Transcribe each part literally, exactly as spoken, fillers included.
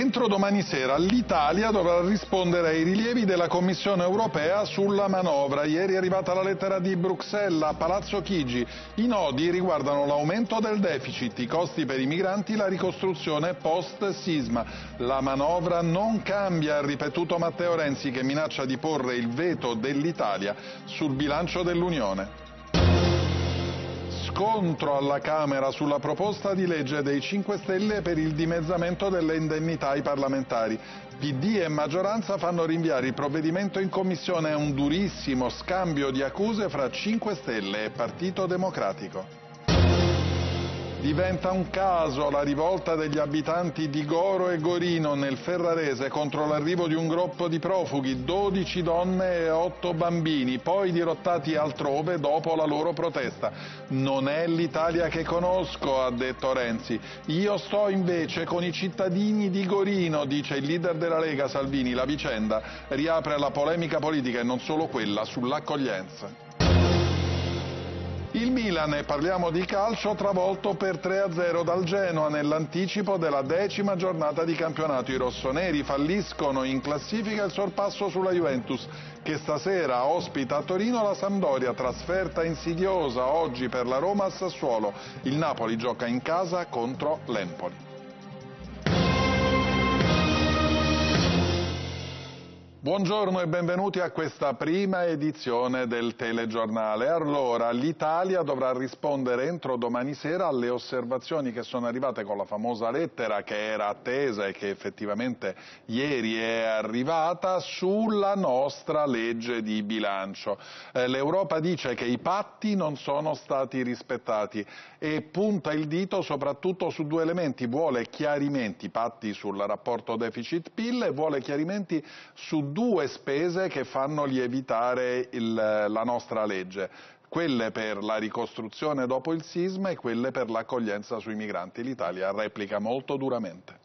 Entro domani sera l'Italia dovrà rispondere ai rilievi della Commissione europea sulla manovra. Ieri è arrivata la lettera di Bruxelles a Palazzo Chigi. I nodi riguardano l'aumento del deficit, i costi per i migranti, la ricostruzione post-sisma. La manovra non cambia, ha ripetuto Matteo Renzi, che minaccia di porre il veto dell'Italia sul bilancio dell'Unione. Scontro alla Camera sulla proposta di legge dei cinque Stelle per il dimezzamento delle indennità ai parlamentari. P D e maggioranza fanno rinviare il provvedimento in commissione a un durissimo scambio di accuse fra cinque Stelle e Partito Democratico. Diventa un caso la rivolta degli abitanti di Goro e Gorino nel Ferrarese contro l'arrivo di un gruppo di profughi, dodici donne e otto bambini, poi dirottati altrove dopo la loro protesta. Non è l'Italia che conosco, ha detto Renzi. Io sto invece con i cittadini di Gorino, dice il leader della Lega Salvini. La vicenda riapre la polemica politica e non solo quella sull'accoglienza. Il Milan, e parliamo di calcio, travolto per tre a zero dal Genoa nell'anticipo della decima giornata di campionato. I rossoneri falliscono in classifica il sorpasso sulla Juventus, che stasera ospita a Torino la Sampdoria. Trasferta insidiosa oggi per la Roma a Sassuolo. Il Napoli gioca in casa contro l'Empoli. Buongiorno e benvenuti a questa prima edizione del telegiornale. Allora, l'Italia dovrà rispondere entro domani sera alle osservazioni che sono arrivate con la famosa lettera che era attesa e che effettivamente ieri è arrivata sulla nostra legge di bilancio. Eh, L'Europa dice che i patti non sono stati rispettati e punta il dito soprattutto su due elementi: vuole chiarimenti, patti sul rapporto deficit-P I L, e vuole chiarimenti su due spese che fanno lievitare il, la nostra legge, quelle per la ricostruzione dopo il sisma e quelle per l'accoglienza sui migranti. L'Italia replica molto duramente.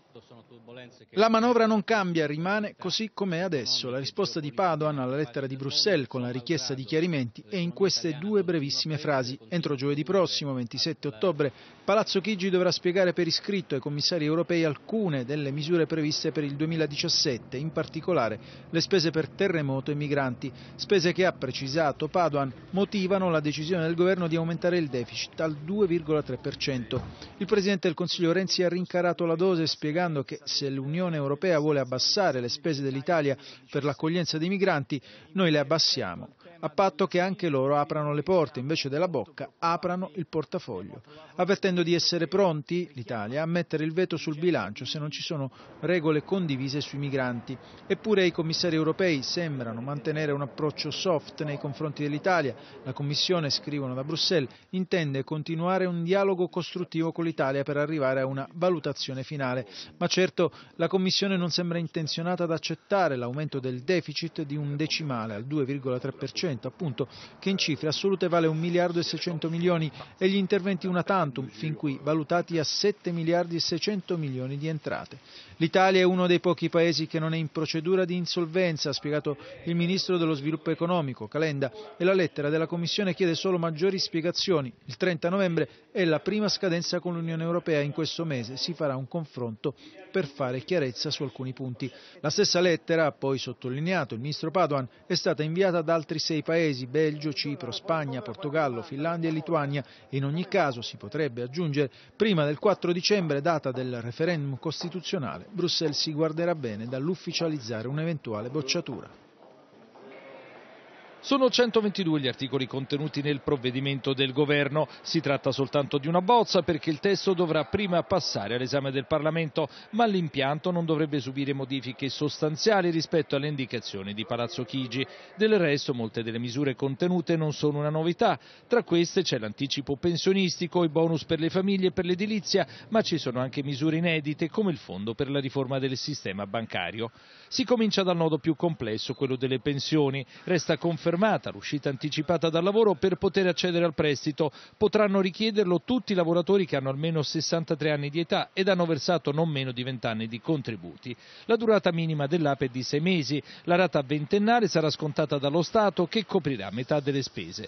La manovra non cambia, rimane così com'è adesso. La risposta di Padoan alla lettera di Bruxelles con la richiesta di chiarimenti è in queste due brevissime frasi. Entro giovedì prossimo, ventisette ottobre, Palazzo Chigi dovrà spiegare per iscritto ai commissari europei alcune delle misure previste per il duemiladiciassette, in particolare le spese per terremoto e migranti, spese che, ha precisato Padoan, motivano la decisione del governo di aumentare il deficit al due virgola tre per cento. Il Presidente del Consiglio Renzi ha rincarato la dose spiegando che se l'Unione Europea vuole abbassare le spese dell'Italia per l'accoglienza dei migranti, noi le abbassiamo, a patto che anche loro aprano le porte, invece della bocca aprano il portafoglio, avvertendo di essere pronti, l'Italia, a mettere il veto sul bilancio se non ci sono regole condivise sui migranti. Eppure i commissari europei sembrano mantenere un approccio soft nei confronti dell'Italia. La Commissione, scrivono da Bruxelles, intende continuare un dialogo costruttivo con l'Italia per arrivare a una valutazione finale. Ma certo la Commissione non sembra intenzionata ad accettare l'aumento del deficit di un decimale al due virgola tre per cento, appunto, che in cifre assolute vale un miliardo e seicento milioni, e gli interventi una tantum, fin qui valutati a sette miliardi e seicento milioni di entrate. L'Italia è uno dei pochi paesi che non è in procedura di insolvenza, ha spiegato il ministro dello sviluppo economico Calenda, e la lettera della Commissione chiede solo maggiori spiegazioni. Il trenta novembre è la prima scadenza con l'Unione Europea, in questo mese si farà un confronto per fare chiarezza su alcuni punti. La stessa lettera, ha poi sottolineato il ministro Padoan, è stata inviata ad altri sei paesi: Belgio, Cipro, Spagna, Portogallo, Finlandia e Lituania, e in ogni caso si potrebbe aggiungere prima del quattro dicembre, data del referendum costituzionale. Bruxelles si guarderà bene dall'ufficializzare un'eventuale bocciatura. Sono centoventidue gli articoli contenuti nel provvedimento del governo. Si tratta soltanto di una bozza, perché il testo dovrà prima passare all'esame del Parlamento, ma l'impianto non dovrebbe subire modifiche sostanziali rispetto alle indicazioni di Palazzo Chigi. Del resto molte delle misure contenute non sono una novità. Tra queste c'è l'anticipo pensionistico, i bonus per le famiglie e per l'edilizia, ma ci sono anche misure inedite come il fondo per la riforma del sistema bancario. Si comincia dal nodo più complesso, quello delle pensioni. Resta confermato l'uscita anticipata dal lavoro per poter accedere al prestito. Potranno richiederlo tutti i lavoratori che hanno almeno sessantatré anni di età ed hanno versato non meno di venti anni di contributi. La durata minima dell'A P E è di sei mesi, la rata ventennale sarà scontata dallo Stato, che coprirà metà delle spese.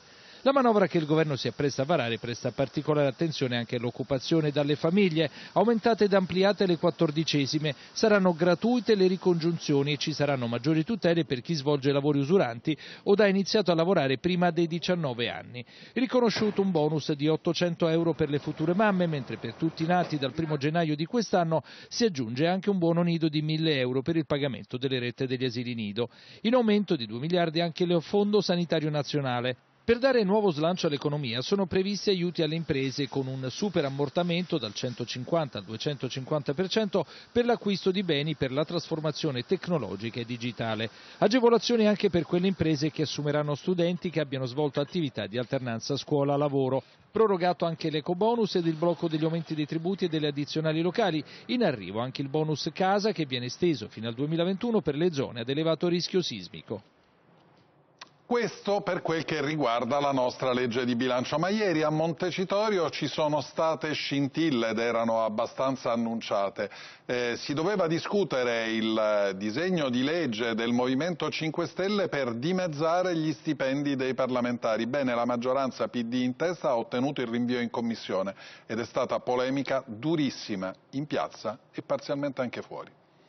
La manovra che il governo si appresta a varare presta particolare attenzione anche all'occupazione dalle famiglie. Aumentate ed ampliate le quattordicesime, saranno gratuite le ricongiunzioni e ci saranno maggiori tutele per chi svolge lavori usuranti o ha iniziato a lavorare prima dei diciannove anni. Riconosciuto un bonus di ottocento euro per le future mamme, mentre per tutti i nati dal primo gennaio di quest'anno si aggiunge anche un buono nido di mille euro per il pagamento delle rette degli asili nido. In aumento di due miliardi anche il Fondo Sanitario Nazionale. Per dare nuovo slancio all'economia sono previsti aiuti alle imprese con un superammortamento dal centocinquanta al duecentocinquanta per cento per l'acquisto di beni per la trasformazione tecnologica e digitale. Agevolazioni anche per quelle imprese che assumeranno studenti che abbiano svolto attività di alternanza scuola-lavoro. Prorogato anche l'ecobonus ed il blocco degli aumenti dei tributi e delle addizionali locali. In arrivo anche il bonus casa che viene esteso fino al duemilaventuno per le zone ad elevato rischio sismico. Questo per quel che riguarda la nostra legge di bilancio, ma ieri a Montecitorio ci sono state scintille ed erano abbastanza annunciate. Eh, si doveva discutere il disegno di legge del Movimento cinque Stelle per dimezzare gli stipendi dei parlamentari. Bene, la maggioranza P D in testa ha ottenuto il rinvio in commissione ed è stata polemica durissima in piazza e parzialmente anche fuori.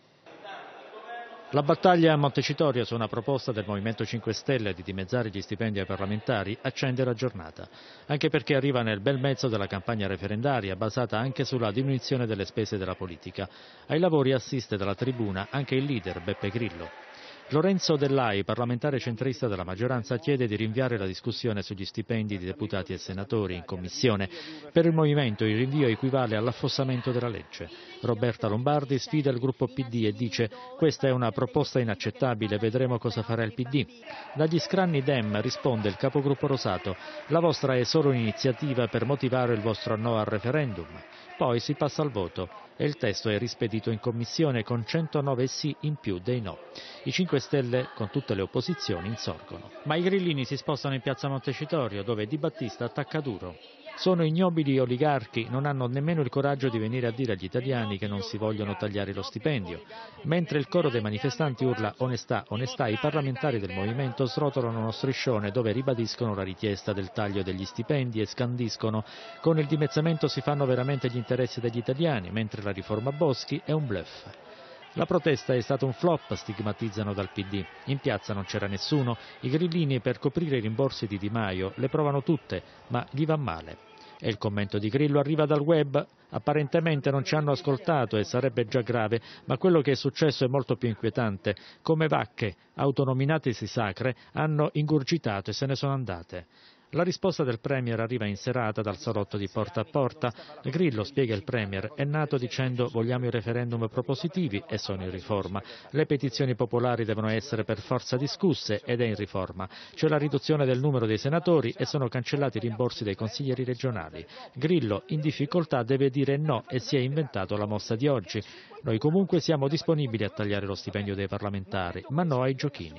La battaglia a Montecitorio su una proposta del Movimento cinque Stelle di dimezzare gli stipendi ai parlamentari accende la giornata, anche perché arriva nel bel mezzo della campagna referendaria basata anche sulla diminuzione delle spese della politica. Ai lavori assiste dalla tribuna anche il leader Beppe Grillo. Lorenzo Dell'Ai, parlamentare centrista della maggioranza, chiede di rinviare la discussione sugli stipendi di deputati e senatori in commissione. Per il Movimento il rinvio equivale all'affossamento della legge. Roberta Lombardi sfida il gruppo P D e dice: questa è una proposta inaccettabile, vedremo cosa farà il P D. Dagli scranni Dem risponde il capogruppo Rosato: la vostra è solo un'iniziativa per motivare il vostro no al referendum. Poi si passa al voto e il testo è rispedito in commissione con centonove sì in più dei no. I cinque Stelle, con tutte le opposizioni, insorgono. Ma i grillini si spostano in piazza Montecitorio, dove Di Battista attacca duro. Sono ignobili oligarchi, non hanno nemmeno il coraggio di venire a dire agli italiani che non si vogliono tagliare lo stipendio. Mentre il coro dei manifestanti urla onestà, onestà, i parlamentari del movimento srotolano uno striscione dove ribadiscono la richiesta del taglio degli stipendi e scandiscono: con il dimezzamento si fanno veramente gli interessi degli italiani, mentre la riforma Boschi è un bluff. La protesta è stata un flop, stigmatizzano dal P D. In piazza non c'era nessuno, i grillini per coprire i rimborsi di Di Maio le provano tutte, ma gli va male. E il commento di Grillo arriva dal web: apparentemente non ci hanno ascoltato e sarebbe già grave, ma quello che è successo è molto più inquietante. Come vacche, autonominatesi sacre, hanno ingurgitato e se ne sono andate. La risposta del Premier arriva in serata dal salotto di Porta a Porta. Grillo, spiega il Premier, è nato dicendo vogliamo i referendum propositivi e sono in riforma. Le petizioni popolari devono essere per forza discusse ed è in riforma. C'è la riduzione del numero dei senatori e sono cancellati i rimborsi dei consiglieri regionali. Grillo, in difficoltà, deve dire no e si è inventato la mossa di oggi. Noi comunque siamo disponibili a tagliare lo stipendio dei parlamentari, ma no ai giochini.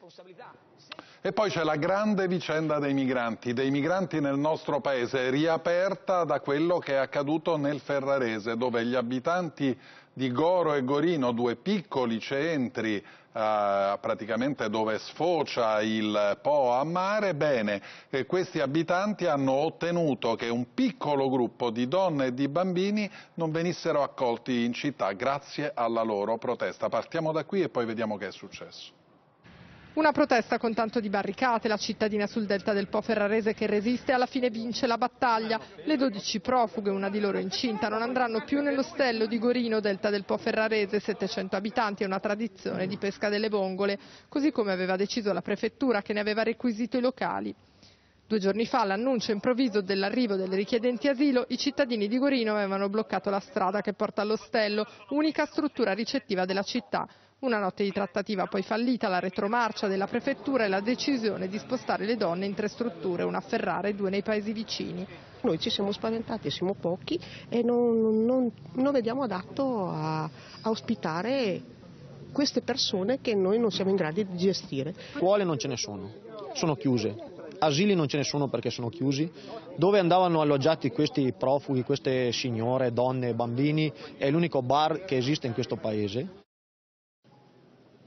E poi c'è la grande vicenda dei migranti, dei migranti nel nostro paese, riaperta da quello che è accaduto nel Ferrarese, dove gli abitanti di Goro e Gorino, due piccoli centri eh, praticamente dove sfocia il Po a mare, bene, eh, questi abitanti hanno ottenuto che un piccolo gruppo di donne e di bambini non venissero accolti in città grazie alla loro protesta. Partiamo da qui e poi vediamo che è successo. Una protesta con tanto di barricate, la cittadina sul delta del Po ferrarese che resiste alla fine vince la battaglia. Le dodici profughe, una di loro incinta, non andranno più nell'ostello di Gorino, delta del Po ferrarese, settecento abitanti e una tradizione di pesca delle vongole, così come aveva deciso la prefettura che ne aveva requisito i locali. Due giorni fa, all'annuncio improvviso dell'arrivo delle richiedenti asilo, i cittadini di Gorino avevano bloccato la strada che porta all'ostello, unica struttura ricettiva della città. Una notte di trattativa poi fallita, la retromarcia della prefettura e la decisione di spostare le donne in tre strutture, una a Ferrara e due nei paesi vicini. Noi ci siamo spaventati, siamo pochi e non, non, non vediamo adatto a, a ospitare queste persone che noi non siamo in grado di gestire. Scuole non ce ne sono, sono chiuse. Asili non ce ne sono perché sono chiusi. Dove andavano alloggiati questi profughi, queste signore, donne, bambini, è l'unico bar che esiste in questo paese.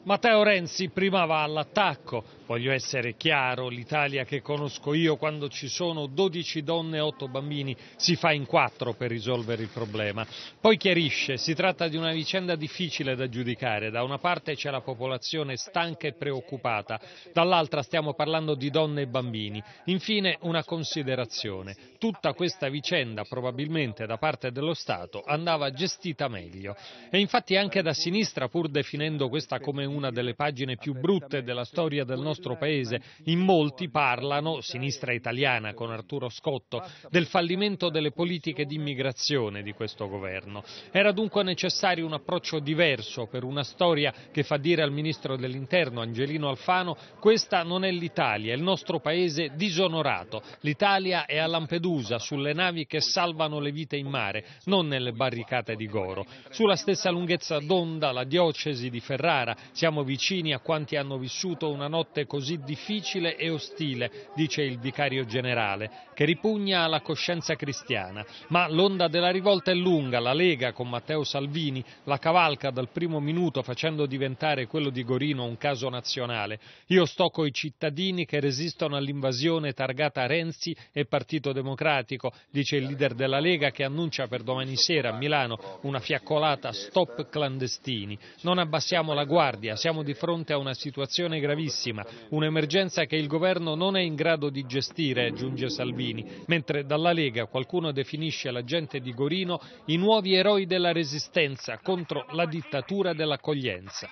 Matteo Renzi prima va all'attacco. Voglio essere chiaro, l'Italia che conosco io, quando ci sono dodici donne e otto bambini, si fa in quattro per risolvere il problema. Poi chiarisce, si tratta di una vicenda difficile da giudicare. Da una parte c'è la popolazione stanca e preoccupata, dall'altra stiamo parlando di donne e bambini. Infine una considerazione. Tutta questa vicenda, probabilmente da parte dello Stato, andava gestita meglio. E infatti anche da sinistra, pur definendo questa come una delle pagine più brutte della storia del nostro Paese, in molti parlano, sinistra italiana con Arturo Scotto, del fallimento delle politiche di immigrazione di questo governo. Era dunque necessario un approccio diverso per una storia che fa dire al ministro dell'Interno, Angelino Alfano, questa non è l'Italia, è il nostro Paese disonorato. L'Italia è a Lampedusa, sulle navi che salvano le vite in mare, non nelle barricate di Goro. Sulla stessa lunghezza d'onda la diocesi di Ferrara, siamo vicini a quanti hanno vissuto una notte così difficile e ostile, dice il vicario generale, che ripugna alla coscienza cristiana. Ma l'onda della rivolta è lunga, la Lega con Matteo Salvini la cavalca dal primo minuto facendo diventare quello di Gorino un caso nazionale. Io sto coi cittadini che resistono all'invasione targata Renzi e Partito Democratico, dice il leader della Lega che annuncia per domani sera a Milano una fiaccolata stop clandestini. Non abbassiamo la guardia, siamo di fronte a una situazione gravissima, un'emergenza che il governo non è in grado di gestire, aggiunge Salvini, mentre dalla Lega qualcuno definisce la gente di Gorino i nuovi eroi della resistenza contro la dittatura dell'accoglienza.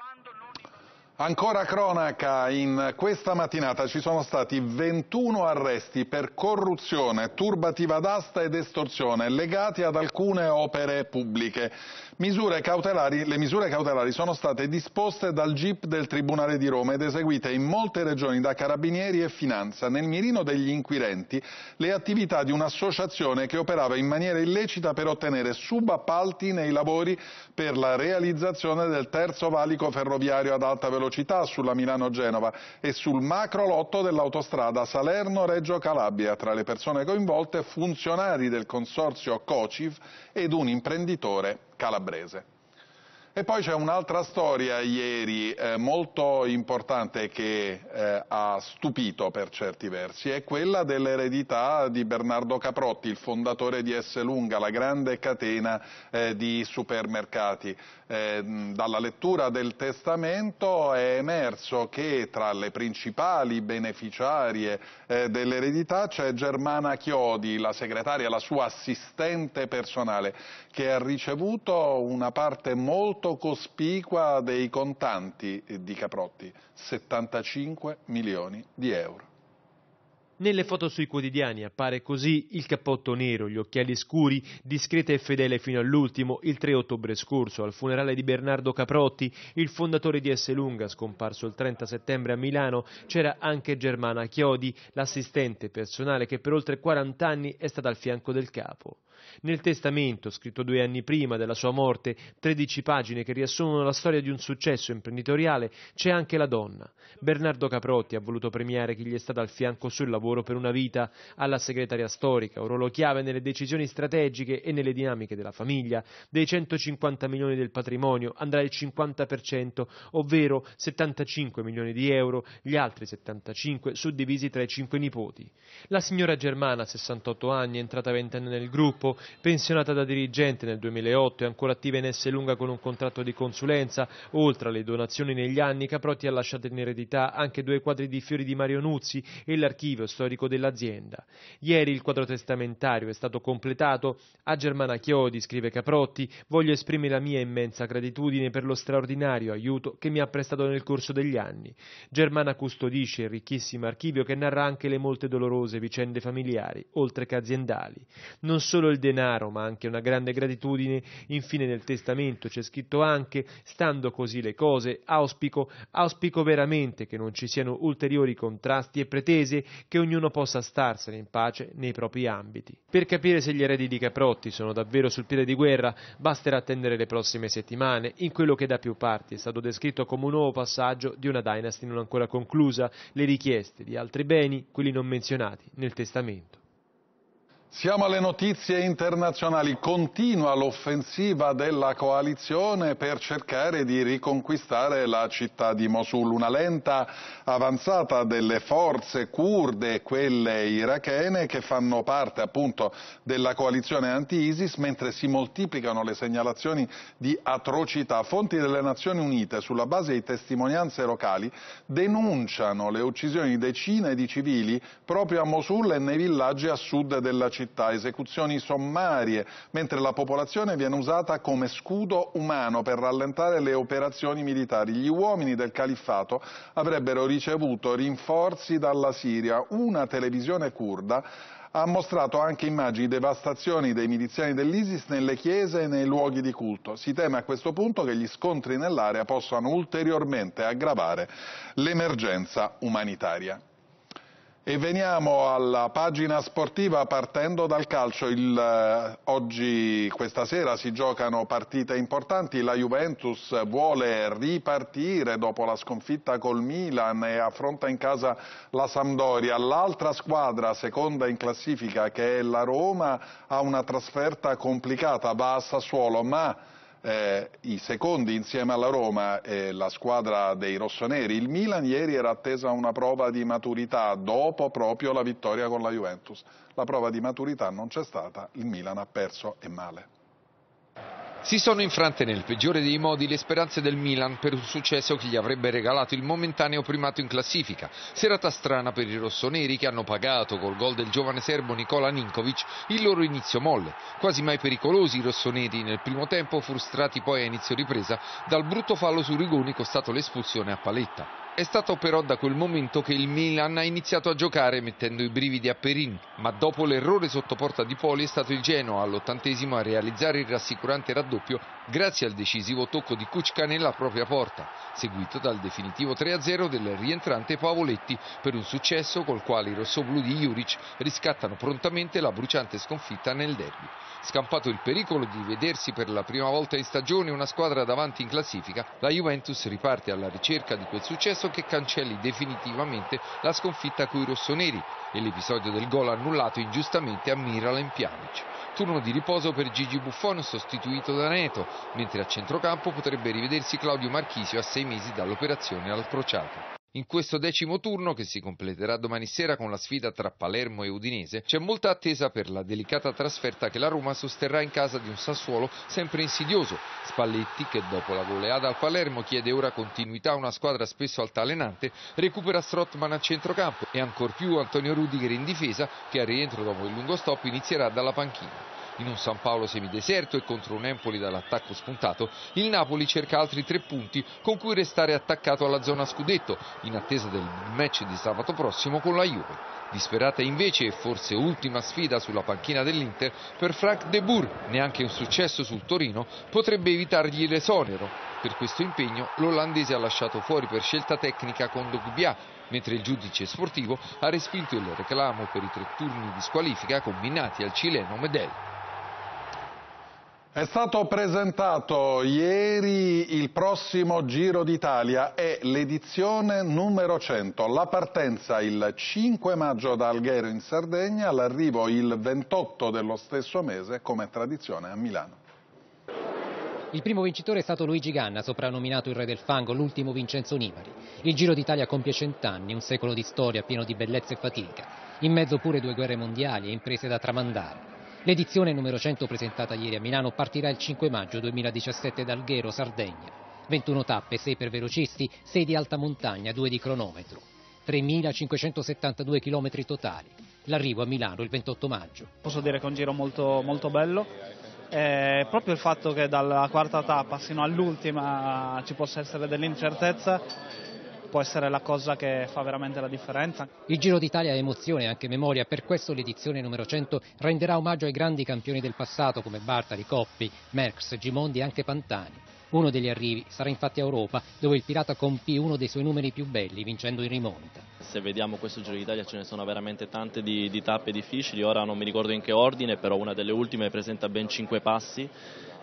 Ancora cronaca, in questa mattinata ci sono stati ventuno arresti per corruzione, turbativa d'asta ed estorsione legati ad alcune opere pubbliche. Misure cautelari, le misure cautelari sono state disposte dal G I P del Tribunale di Roma ed eseguite in molte regioni da Carabinieri e Finanza. Nel mirino degli inquirenti le attività di un'associazione che operava in maniera illecita per ottenere subappalti nei lavori per la realizzazione del terzo valico ferroviario ad alta velocità sulla Milano-Genova e sul macrolotto dell'autostrada Salerno-Reggio Calabria. Tra le persone coinvolte funzionari del consorzio Cociv ed un imprenditore calabrese. E poi c'è un'altra storia ieri eh, molto importante che eh, ha stupito per certi versi, è quella dell'eredità di Bernardo Caprotti, il fondatore di Esselunga, la grande catena eh, di supermercati. Eh, dalla lettura del testamento è emerso che tra le principali beneficiarie eh, dell'eredità c'è Germana Chiodi, la segretaria, la sua assistente personale, che ha ricevuto una parte molto cospicua dei contanti di Caprotti, settantacinque milioni di euro. Nelle foto sui quotidiani appare così il cappotto nero, gli occhiali scuri, discreta e fedele fino all'ultimo. Il tre ottobre scorso, al funerale di Bernardo Caprotti, il fondatore di Esselunga, scomparso il trenta settembre a Milano, c'era anche Germana Chiodi, l'assistente personale che per oltre quaranta anni è stata al fianco del capo. Nel testamento, scritto due anni prima della sua morte, tredici pagine che riassumono la storia di un successo imprenditoriale, c'è anche la donna. Bernardo Caprotti ha voluto premiare chi gli è stato al fianco sul lavoro per una vita. Alla segretaria storica, un ruolo chiave nelle decisioni strategiche e nelle dinamiche della famiglia. Dei centocinquanta milioni del patrimonio andrà il cinquanta per cento, ovvero settantacinque milioni di euro, gli altri settantacinque suddivisi tra i cinque nipoti. La signora Germana, sessantotto anni, è entrata ventenne nel gruppo, pensionata da dirigente nel duemilaotto e ancora attiva in Esselunga con un contratto di consulenza. Oltre alle donazioni negli anni, Caprotti ha lasciato in eredità anche due quadri di fiori di Mario Nuzzi e l'archivio storico dell'azienda. Ieri il quadro testamentario è stato completato. A Germana Chiodi, scrive Caprotti, voglio esprimere la mia immensa gratitudine per lo straordinario aiuto che mi ha prestato nel corso degli anni. Germana custodisce il ricchissimo archivio che narra anche le molte dolorose vicende familiari, oltre che aziendali. Non solo il denaro, ma anche una grande gratitudine. Infine nel testamento c'è scritto anche: stando così le cose, auspico, auspico veramente che non ci siano ulteriori contrasti e pretese, che ognuno possa starsene in pace nei propri ambiti. Per capire se gli eredi di Caprotti sono davvero sul piede di guerra, basterà attendere le prossime settimane, in quello che da più parti è stato descritto come un nuovo passaggio di una dynasty non ancora conclusa, le richieste di altri beni, quelli non menzionati nel testamento. Siamo alle notizie internazionali. Continua l'offensiva della coalizione per cercare di riconquistare la città di Mosul. Una lenta avanzata delle forze curde e quelle irachene che fanno parte appunto della coalizione anti-ISIS, mentre si moltiplicano le segnalazioni di atrocità. Fonti delle Nazioni Unite, sulla base di testimonianze locali, denunciano le uccisioni di decine di civili proprio a Mosul e nei villaggi a sud della città. Esecuzioni sommarie, mentre la popolazione viene usata come scudo umano per rallentare le operazioni militari. Gli uomini del califfato avrebbero ricevuto rinforzi dalla Siria. Una televisione curda ha mostrato anche immagini di devastazioni dei miliziani dell'ISIS nelle chiese e nei luoghi di culto. Si teme a questo punto che gli scontri nell'area possano ulteriormente aggravare l'emergenza umanitaria. E veniamo alla pagina sportiva partendo dal calcio. Il, eh, oggi, questa sera, si giocano partite importanti. La Juventus vuole ripartire dopo la sconfitta col Milan e affronta in casa la Sampdoria. L'altra squadra, seconda in classifica, che è la Roma, ha una trasferta complicata, va a Sassuolo, ma Eh, i secondi insieme alla Roma e la squadra dei rossoneri. Il Milan ieri era attesa una prova di maturità dopo proprio la vittoria con la Juventus. La prova di maturità non c'è stata, il Milan ha perso e male. Si sono infrante nel peggiore dei modi le speranze del Milan per un successo che gli avrebbe regalato il momentaneo primato in classifica. Serata strana per i rossoneri che hanno pagato col gol del giovane serbo Nikola Ninkovic il loro inizio molle. Quasi mai pericolosi i rossoneri nel primo tempo, frustrati poi a inizio ripresa dal brutto fallo su Rigoni costato l'espulsione a Paletta. È stato però da quel momento che il Milan ha iniziato a giocare mettendo i brividi a Perin, ma dopo l'errore sotto porta di Poli è stato il Genoa all'ottantesimo a realizzare il rassicurante raddoppio grazie al decisivo tocco di Kučka nella propria porta, seguito dal definitivo tre a zero del rientrante Pavoletti per un successo col quale i rossoblù di Juric riscattano prontamente la bruciante sconfitta nel derby. Scampato il pericolo di vedersi per la prima volta in stagione una squadra davanti in classifica, la Juventus riparte alla ricerca di quel successo che cancelli definitivamente la sconfitta coi rossoneri e l'episodio del gol annullato ingiustamente a Miralem Pjanic. Turno di riposo per Gigi Buffon sostituito da Neto, mentre a centrocampo potrebbe rivedersi Claudio Marchisio a sei mesi dall'operazione al crociato. In questo decimo turno, che si completerà domani sera con la sfida tra Palermo e Udinese, c'è molta attesa per la delicata trasferta che la Roma sosterrà in casa di un Sassuolo sempre insidioso. Spalletti, che dopo la goleada al Palermo chiede ora continuità a una squadra spesso altalenante, recupera Strootman a centrocampo e ancor più Antonio Rudiger in difesa, che al rientro dopo il lungo stop inizierà dalla panchina. In un San Paolo semideserto e contro un Empoli dall'attacco spuntato, il Napoli cerca altri tre punti con cui restare attaccato alla zona scudetto, in attesa del match di sabato prossimo con la Juve. Disperata invece e forse ultima sfida sulla panchina dell'Inter per Frank de Boer, neanche un successo sul Torino potrebbe evitargli l'esonero. Per questo impegno l'olandese ha lasciato fuori per scelta tecnica Kondogbia, mentre il giudice sportivo ha respinto il reclamo per i tre turni di squalifica combinati al cileno Medel. È stato presentato ieri il prossimo Giro d'Italia, è l'edizione numero cento. La partenza il cinque maggio da Alghero in Sardegna, l'arrivo il ventotto dello stesso mese, come tradizione, a Milano. Il primo vincitore è stato Luigi Ganna, soprannominato il re del fango, l'ultimo Vincenzo Nibali. Il Giro d'Italia compie cent'anni, un secolo di storia pieno di bellezza e fatica. In mezzo pure due guerre mondiali e imprese da tramandare. L'edizione numero cento presentata ieri a Milano partirà il cinque maggio duemiladiciassette da Alghero, Sardegna. ventuno tappe, sei per velocisti, sei di alta montagna, due di cronometro. tremilacinquecentosettantadue chilometri totali. L'arrivo a Milano il ventotto maggio. Posso dire che è un giro molto, molto bello. Eh, proprio il fatto che dalla quarta tappa fino all'ultima ci possa essere dell'incertezza può essere la cosa che fa veramente la differenza. Il Giro d'Italia è emozione e anche memoria, per questo l'edizione numero cento renderà omaggio ai grandi campioni del passato come Bartali, Coppi, Merckx, Gimondi e anche Pantani. Uno degli arrivi sarà infatti a Europa, dove il Pirata compì uno dei suoi numeri più belli, vincendo in rimonta. Se vediamo questo Giro d'Italia ce ne sono veramente tante di, di tappe difficili, ora non mi ricordo in che ordine, però una delle ultime presenta ben cinque passi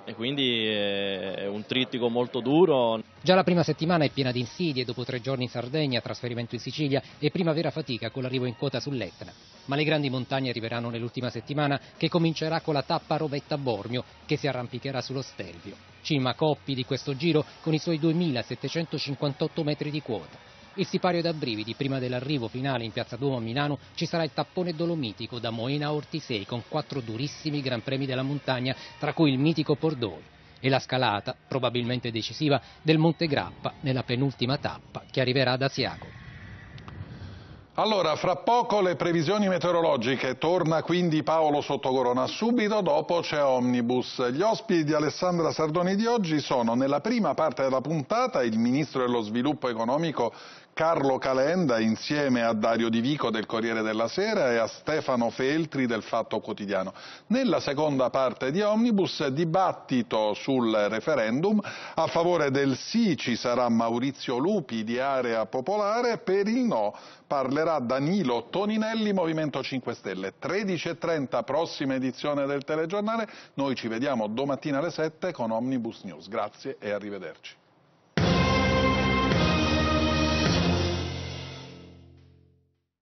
e quindi è un trittico molto duro. Già la prima settimana è piena di insidie, dopo tre giorni in Sardegna, trasferimento in Sicilia e primavera fatica con l'arrivo in quota sull'Etna. Ma le grandi montagne arriveranno nell'ultima settimana, che comincerà con la tappa Rovetta-Bormio, che si arrampicherà sullo Stelvio. Cima Coppi di questo giro con i suoi duemilasettecentocinquantotto metri di quota. Il sipario da brividi, prima dell'arrivo finale in Piazza Duomo a Milano ci sarà il tappone dolomitico da Moena a Ortisei con quattro durissimi Gran Premi della montagna, tra cui il mitico Pordoi, e la scalata, probabilmente decisiva, del Monte Grappa nella penultima tappa che arriverà ad Asiago. Allora, fra poco le previsioni meteorologiche, torna quindi Paolo Sottocorona, subito dopo c'è Omnibus. Gli ospiti di Alessandra Sardoni di oggi sono, nella prima parte della puntata, il Ministro dello Sviluppo Economico Carlo Calenda insieme a Dario Di Vico del Corriere della Sera e a Stefano Feltri del Fatto Quotidiano. Nella seconda parte di Omnibus, dibattito sul referendum. A favore del sì ci sarà Maurizio Lupi di Area Popolare, per il no parlerà Danilo Toninelli, Movimento cinque Stelle. tredici e trenta, prossima edizione del telegiornale. Noi ci vediamo domattina alle sette con Omnibus News. Grazie e arrivederci.